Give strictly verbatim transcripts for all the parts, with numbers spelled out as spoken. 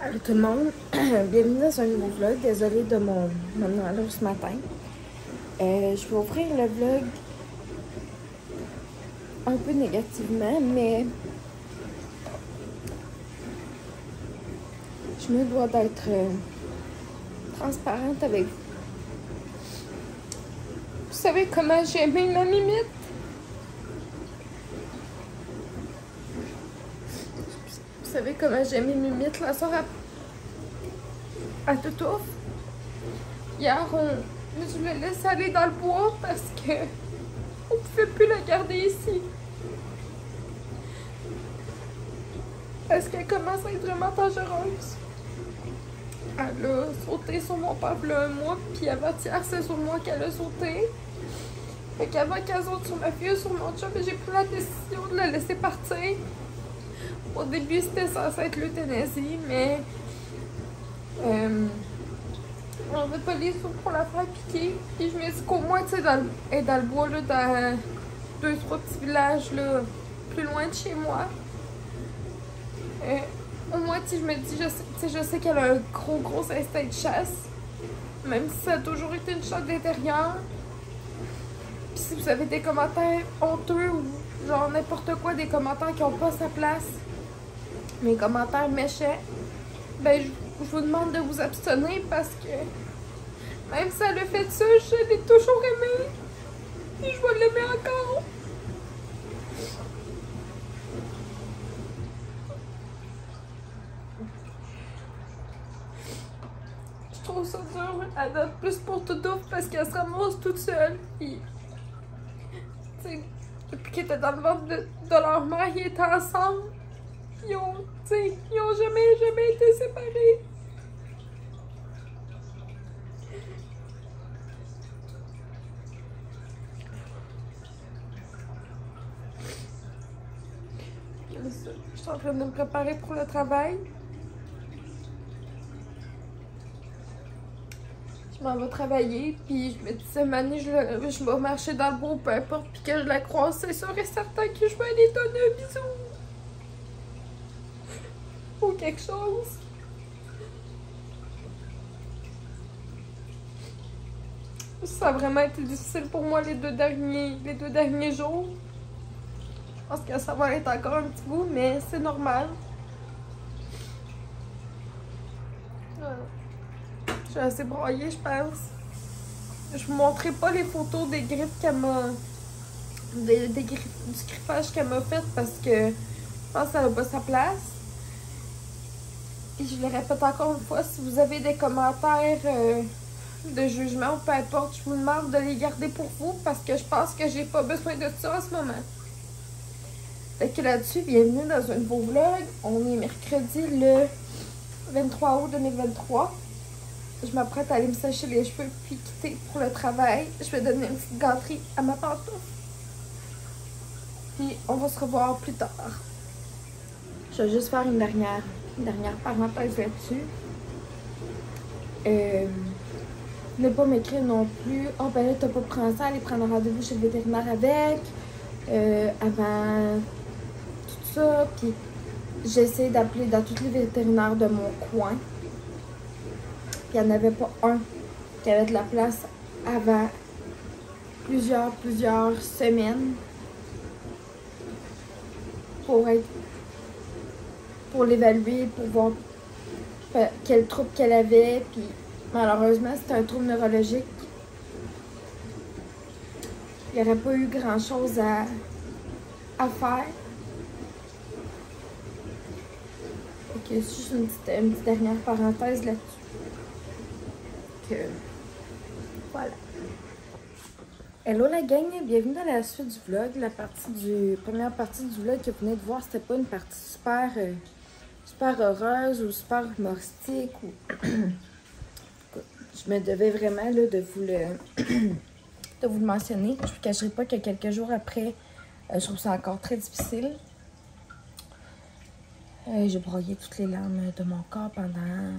Allô tout le monde, bienvenue dans un nouveau vlog. Désolée de mon, mon allure ce matin. Euh, je vais ouvrir le vlog un peu négativement, mais je me dois d'être euh, transparente avec vous. Vous savez comment j'ai aimé ma mimite? Vous savez comment j'ai aimé Mimite la soirée à, à Toutouf? Hier, on, je l'ai laissé aller dans le bois parce que on pouvait plus la garder ici. Parce qu'elle commence à être vraiment dangereuse. Elle a sauté sur mon père il y a un mois, puis avant-hier, c'est sur moi qu'elle a sauté. Fait qu'avant qu'elle saute sur ma fille ou sur mon chum, j'ai pris la décision de la laisser partir. Au début, c'était censé être l'euthanasie, mais euh, on veut pas les sous pour la faire piquer. Puis je me dis qu'au moins, tu sais, dans, elle est dans le bois, là, dans deux, trois petits villages, là, plus loin de chez moi. Euh, au moins, tu sais, je me dis, je sais, je sais qu'elle a un gros, gros instinct de chasse. Même si ça a toujours été une chasse d'intérieur. Puis si vous avez des commentaires honteux ou genre n'importe quoi, des commentaires qui n'ont pas sa place, mes commentaires méchants, ben je, je vous demande de vous abstenir parce que même si elle a fait ça, je l'ai toujours aimé et je vais l'aimer encore. Je trouve ça dur à date, plus pour Toutouf parce qu'elle se ramasse toute seule. Puis, t'sais, depuis qu'ils étaient dans le ventre de, de leur mère, ils étaient ensemble. Ils ont, t'sais, ils ont jamais, jamais été séparés. Je suis en train de me préparer pour le travail. Je m'en vais travailler, puis je me dis, cette année, je, je vais marcher dans le bois, peu importe, puis que je la croise, c'est sûr et certain que je vais aller donner un bisou. Ou quelque chose. Ça a vraiment été difficile pour moi les deux derniers, les deux derniers jours. Je pense que ça va être encore un petit bout, mais c'est normal. Je suis assez broyée, je pense. Je vous montrerai pas les photos des griffes qu'elle m'a... Des, des griffes, du griffage qu'elle m'a fait parce que je pense que ça n'a pas sa place. Et je le répète encore une fois, si vous avez des commentaires euh, de jugement ou peu importe, je vous demande de les garder pour vous parce que je pense que j'ai pas besoin de ça en ce moment. Fait que là-dessus, bienvenue dans un nouveau vlog. On est mercredi le vingt-trois août deux mille vingt-trois. Je m'apprête à aller me sécher les cheveux puis quitter pour le travail. Je vais donner une petite gâterie à ma pantoufle. Puis on va se revoir plus tard. Je vais juste faire une dernière, une dernière parenthèse là-dessus. Euh, ne pas m'écrire non plus. Oh ben là, t'as pas pris ça, aller prendre un rendez-vous chez le vétérinaire avec. Euh, avant tout ça. Puis j'ai essayé d'appeler dans tous les vétérinaires de mon coin. Puis il n'y en avait pas un qui avait de la place avant plusieurs, plusieurs semaines pour être pour l'évaluer, pour voir quel trouble qu'elle avait. Puis malheureusement, c'était un trouble neurologique. Il n'y aurait pas eu grand chose à, à faire. Ok, c'est juste une petite, une petite dernière parenthèse là-dessus. Que voilà. Hello la gang, bienvenue dans la suite du vlog. La partie du première partie du vlog que vous venez de voir, c'était pas une partie super euh, super heureuse ou super humoristique ou je me devais vraiment là, de vous le de vous le mentionner. Je vous cacherai pas que quelques jours après, euh, je trouve ça encore très difficile. Euh, J'ai broyé toutes les larmes de mon corps pendant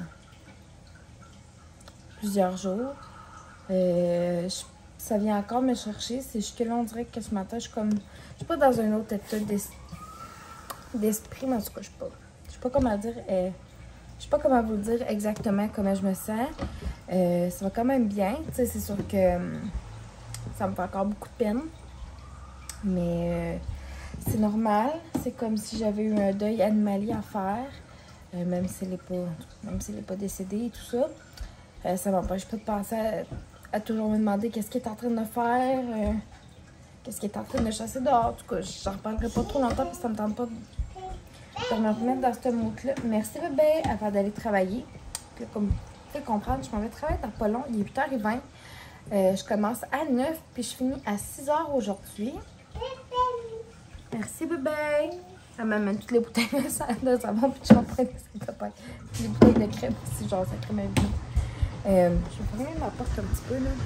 plusieurs jours. Euh, je, ça vient encore me chercher. C'est juste que là, on dirait que ce matin, je suis comme... Je suis pas dans un autre état d'esprit, mais en tout cas, je sais pas. Je sais pas comment dire. Euh, Je sais pas comment vous dire exactement comment je me sens. Euh, ça va quand même bien. Tu sais, c'est sûr que euh, ça me fait encore beaucoup de peine. Mais euh, c'est normal. C'est comme si j'avais eu un deuil animalier à faire. Euh, même s'il n'est pas, même s'il n'est pas décédé et tout ça. Euh, ça m'empêche pas de penser à, à toujours me demander qu'est-ce qu'il est en train de faire. Euh, qu'est-ce qu'il est en train de chasser dehors. En tout cas, j'en reparlerai pas trop longtemps parce que ça me tente pas de de me remettre dans ce mood-là. Merci bébé, avant d'aller travailler. Puis, comme vous pouvez comprendre, je m'en vais travailler dans pas long. Il est huit heures vingt. Euh, je commence à neuf puis je finis à six heures aujourd'hui. Merci bébé. Ça m'amène toutes les bouteilles de savon puis je reprends les bouteilles de crème aussi, genre ça crème à vie. Euh, je vais fermer ma porte un petit peu là.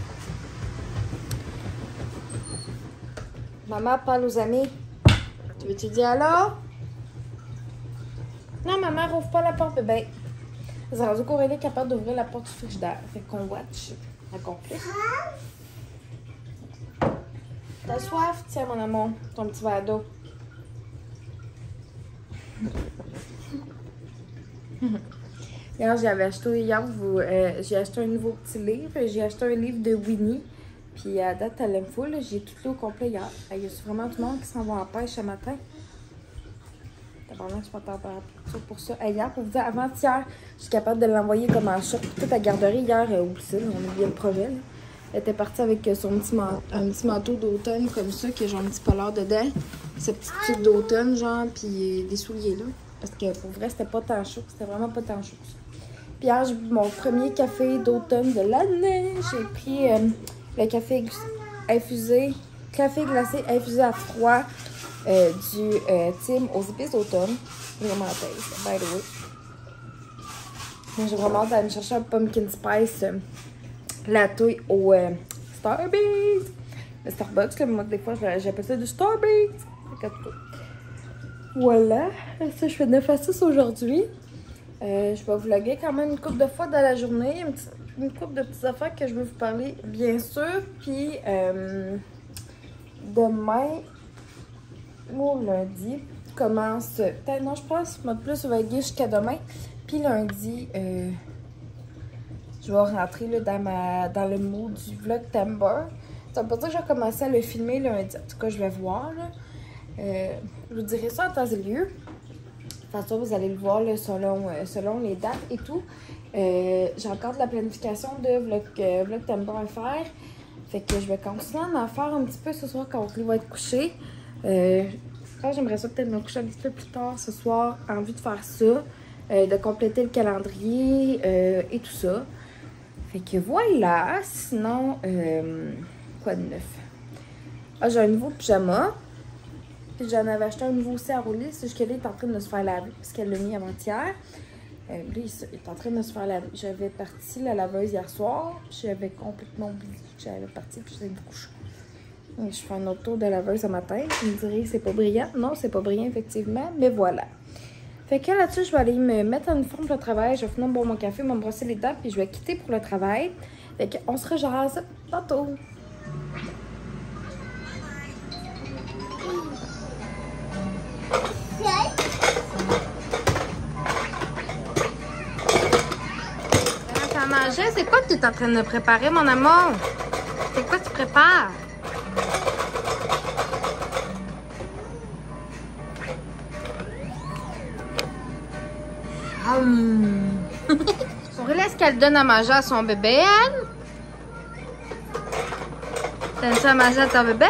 Maman parle aux amis. Tu veux-tu dire allô? Non, maman, rouvre pas la porte, bébé. C'est rendu qu'Aurélie est capable d'ouvrir la porte du frigidaire. Fait qu'on watch la conflit. T'as soif? Tiens, mon amour, ton petit verre d'eau. Hier, j'avais acheté, hier, vous, euh, j'ai acheté un nouveau petit livre. J'ai acheté un livre de Winnie. Puis à date, elle aime full. J'ai tout lu au complet hier. Il y a vraiment du monde qui s'en va en pêche ce matin. Pendant que je m'entends pour ça. Hier, pour vous dire, avant-hier, je suis capable de l'envoyer comme en shop. Toute la garderie, hier, euh, aussi, on a oublié le projet. Là. Elle était partie avec son petit, man un petit manteau d'automne comme ça, qui a genre un petit polar dedans. Ce petit truc d'automne, genre, puis des souliers là. Parce que pour vrai, c'était pas tant chaud. C'était vraiment pas tant chaud. Puis hier, j'ai bu mon premier café d'automne de l'année. J'ai pris euh, le café infusé, café glacé infusé à froid. Euh, du euh, Tim aux épices d'automne. Vraiment taste, by the way. J'ai vraiment hâte d'aller me chercher un pumpkin spice euh, latte au euh, Starbucks. Le Starbucks, là, moi, des fois, j'appelle ça du Starbucks. Voilà. Ça, je fais neuf à six aujourd'hui. Euh, je vais vous vlogger quand même une couple de fois dans la journée. Une, petite, une couple de petites affaires que je veux vous parler, bien sûr. Puis, euh, demain... Ou lundi, commence. Peut-être, non, je pense, moi plus, ça va être jusqu'à demain. Puis lundi, euh, je vais rentrer là, dans, ma, dans le mood du Vlogtember. Ça veut pas dire que je vais commencer à le filmer lundi. En tout cas, je vais voir. Là. Euh, je vous dirai ça en temps et lieu. De toute façon, vous allez le voir là, selon, euh, selon les dates et tout. Euh, J'ai encore de la planification de Vlog, euh, Vlogtember à faire. Fait que je vais continuer à en faire un petit peu ce soir quand on va être couché. Euh, j'aimerais ça peut-être me coucher un petit peu plus tard ce soir en vue de faire ça, euh, de compléter le calendrier euh, et tout ça. Fait que voilà, sinon, euh, quoi de neuf? Ah, j'ai un nouveau pyjama. Puis j'en avais acheté un nouveau aussi à rouler. C'est juste qu'elle est en train de se faire laver parce qu'elle l'a mis avant-hier. Euh, lui, il est en train de se faire laver. J'avais parti la laveuse hier soir. J'avais complètement oublié que j'avais parti puis j'allais me coucher. Je fais un autre tour de laveuse ce matin. Vous me direz que c'est pas brillant. Non, c'est pas brillant, effectivement. Mais voilà. Fait que là-dessus, je vais aller me mettre en uniforme pour le travail. Je vais finir de boire mon café, me brosser les dents, puis je vais quitter pour le travail. Fait qu'on se rejase tantôt. T'as mangé? C'est quoi que tu es en train de préparer, mon amour? C'est quoi que tu prépares? Hum. Aurélie, est-ce qu'elle donne à manger à son bébé, elle? T'aimes ça à manger à ton bébé?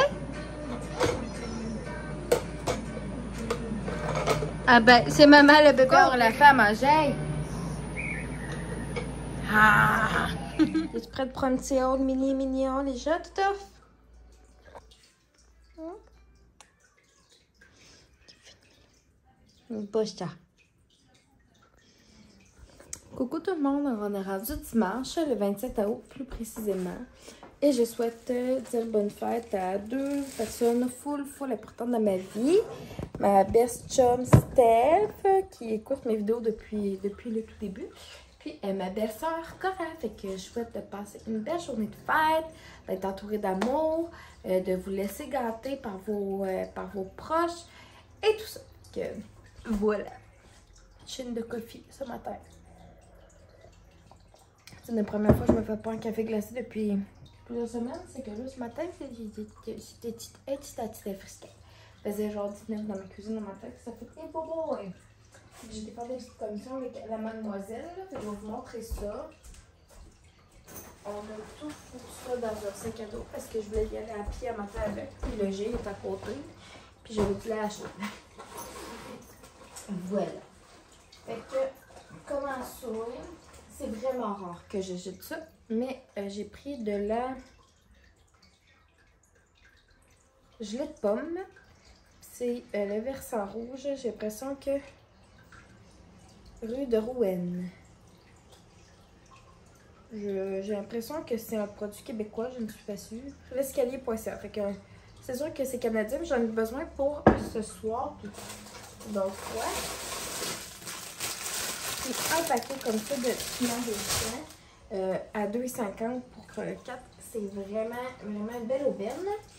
Ah ben, c'est maman le bébé, on l'a fait à manger. Ah! Es-tu prête pour un petit haul mini mignon, les jeux, tout off? Bouge ça. Coucou tout le monde, on est rendu dimanche, le vingt-sept août plus précisément. Et je souhaite dire bonne fête à deux personnes full, full importantes dans ma vie. Ma best chum Steph, qui écoute mes vidéos depuis, depuis le tout début. Puis euh, ma belle-sœur Cora, fait que je souhaite de passer une belle journée de fête, d'être entourée d'amour, euh, de vous laisser gâter par vos, euh, par vos proches et tout ça. Que, voilà. Chaîne de coffee ce matin. C'est la première fois que je me fais pas un café glacé depuis plusieurs semaines. C'est que là, ce matin, j'étais excitée frisquée. Ça faisait genre dix-neuf dans ma cuisine dans ma tête. Ça fait hey, bobo! J'ai fait des petites commissions avec la mademoiselle. Là, je vais vous montrer ça. On a tout foutu ça dans un sac à dos parce que je voulais y aller à pied à matin avec. Puis le G est à côté. Puis j'avais pu l'acheter. Voilà. Fait que, comment ça? C'est vraiment rare que je jette ça. Mais euh, j'ai pris de la gelée de pomme. C'est euh, le versant rouge. J'ai l'impression que rue de Rouen. J'ai l'impression que c'est un produit québécois, je ne suis pas sûre. L'escalier point C A. Fait que c'est sûr que c'est canadien, mais j'en ai besoin pour ce soir. Donc, ouais. Puis un paquet comme ça de piment délicats euh, à deux cinquante pour quatre. C'est vraiment, vraiment une belle aubaine.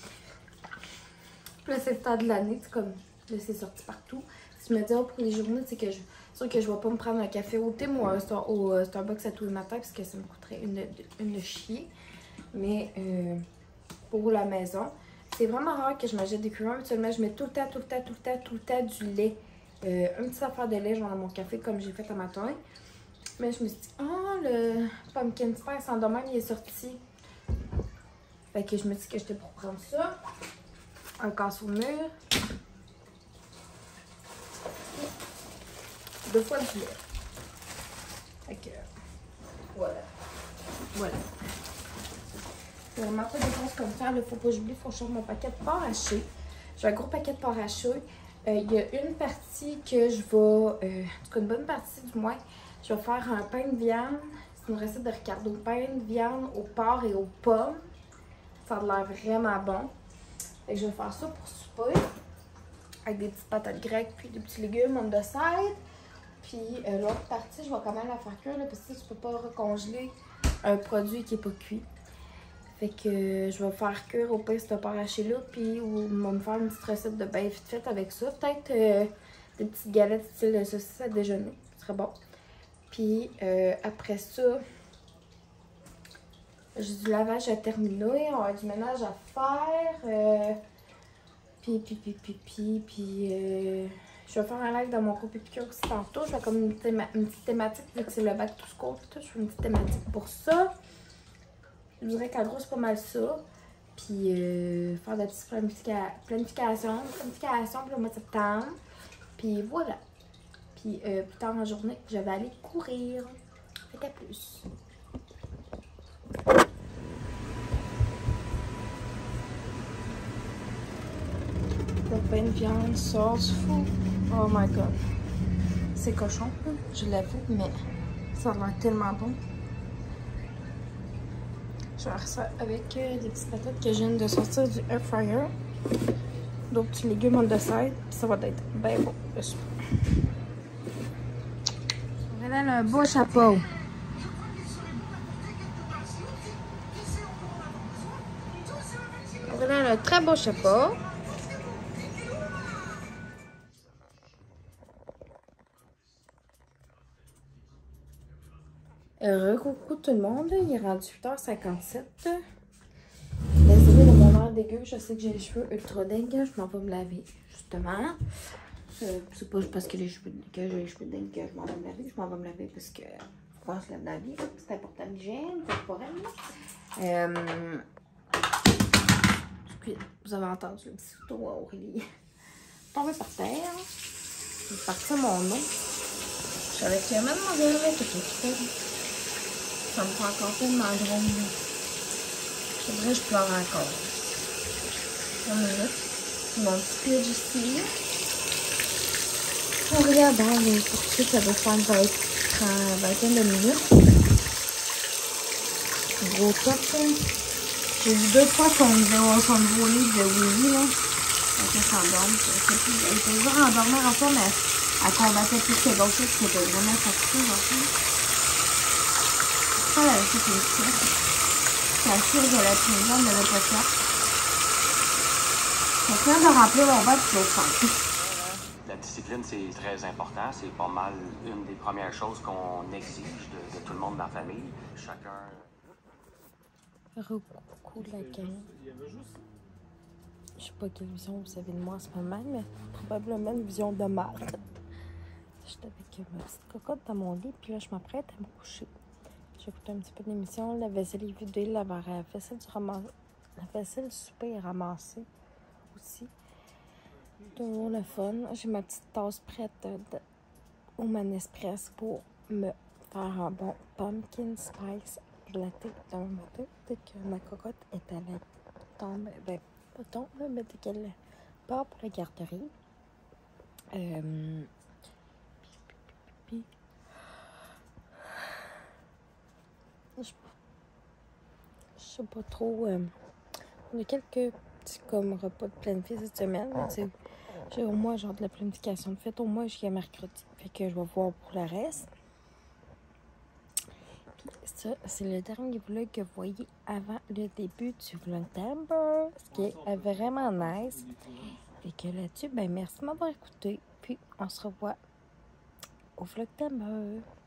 Puis là, c'est le temps de l'année, c'est comme, là, c'est sorti partout. Si je me dis, oh, pour les journées, c'est que je. C'est sûr que je ne vais pas me prendre un café au thé ou un star, au euh, Starbucks à tous les matins parce que ça me coûterait une, une chier. Mais euh, pour la maison, c'est vraiment rare que je m'achète des curants. Habituellement, je mets tout le temps, tout le temps, tout le temps, tout le temps du lait. Euh, une petite affaire de lait, genre dans mon café comme j'ai fait un matin. Mais je me suis dit, oh, le pumpkin spice en domaine, il est sorti. Fait que je me suis dit que j'étais pour prendre ça. Un casse au mur. Deux fois du lait. Fait que, voilà. Voilà. C'est vraiment pas des choses comme ça. Il faut pas que j'oublie, il faut que je sorte mon paquet de porc haché. J'ai un gros paquet de porc haché. Il euh, y a une partie que je vais, euh, en tout cas une bonne partie du moins, je vais faire un pain de viande. C'est une recette de Ricardo. Pain de viande au porc et aux pommes. Ça a l'air vraiment bon. Fait que je vais faire ça pour souper. Avec des petites patates grecques puis des petits légumes on the side. Puis euh, l'autre partie, je vais quand même la faire cuire là, parce que tu peux pas recongeler un produit qui n'est pas cuit. Fait que euh, je vais faire cuire au pire ce porc haché là, puis on va me faire une petite recette de bain vite faite avec ça. Peut-être euh, des petites galettes style saucisse à déjeuner, ce serait bon. Puis euh, après ça, j'ai du lavage à terminer, on a du ménage à faire. Euh, puis, puis, puis, puis, puis, puis euh, je vais faire un live dans mon groupe Épicure aussi tantôt. Je vais comme une, théma une petite thématique, vu que c'est le back to school, tout, je fais une petite thématique pour ça. Je dirais qu'en gros, c'est pas mal ça. Puis euh, faire des petites planifica planifications, planifications pour le mois de septembre. Puis voilà. Puis euh, plus tard en journée, je vais aller courir. Fait qu'à plus. Le pain de viande, sauce fou. Oh my god. C'est cochon, je l'avoue, mais ça a l'air tellement bon. Je vais faire ça avec euh, des petites patates que je viens de sortir du air fryer. Donc, petits légumes on the side. Ça va être bien bon. Voilà le beau chapeau. Voilà le très beau chapeau. Re-coucou tout le monde, il est rendu huit heures cinquante-sept. Désolée de mon air dégueu, je sais que j'ai les cheveux ultra dingues, je m'en vais me laver justement. Euh, c'est pas parce que, les cheveux, que j'ai les cheveux dingues que je m'en vais me laver, je m'en vais me laver parce que faut qu'on se lave la vie, c'est important l'hygiène corporelle. Euh, vous avez entendu le petit sauto à Aurélie tomber par terre. Je vais partir mon nom. Je suis avec mademoiselle avec tout. Ça me fait encore tellement drôle. C'est vrai, je pleure encore. Une minute. Mon petit pidge ici. On regarde, pour tout ça va faire une vingtaine de minutes. Gros top, hein. J'ai vu deux fois son nouveau livre de Willy, là. Elle s'endorme. Elle était toujours endormir en soi, mais elle combattait plus que d'autres choses qui étaient vraiment fatiguée aujourd'hui. Ça, c'est une pièce. C'est la cure de la Tunisienne de l'autre pièce. Je viens de remplir mon bac de l'autre sens. Le discipline, c'est très important. C'est pas mal une des premières choses qu'on exige de, de tout le monde dans la famille. Chacun... Recoucou la gang. Je sais pas quelle vision vous avez de moi en ce moment, mais probablement une vision de marde. J'étais avec ma petite cocotte dans mon lit, puis là, je m'apprête à me coucher. J'écoute un petit peu d'émission, la vaisselle est vidée, la vaisselle du ramas... la vaisselle du souper est ramassée aussi. Toujours le fun. J'ai ma petite tasse prête de... au Manespresso pour me faire un bon pumpkin spice latte demain matin. Dès que ma cocotte est à la tombe, ben pas tombe, mais dès qu'elle part pour la garderie. Euh... Puis, je sais pas trop. Euh... On a quelques petits comme repas de planifié cette semaine. J'ai au moins genre de la planification de fête au moins jusqu'à mercredi. Fait que je vais voir pour le reste. Puis ça, c'est le dernier vlog que vous voyez avant le début du Vlogtember. Ce qui est vraiment nice. Fait que là-dessus, ben merci de m'avoir écouté. Puis on se revoit au Vlogtember.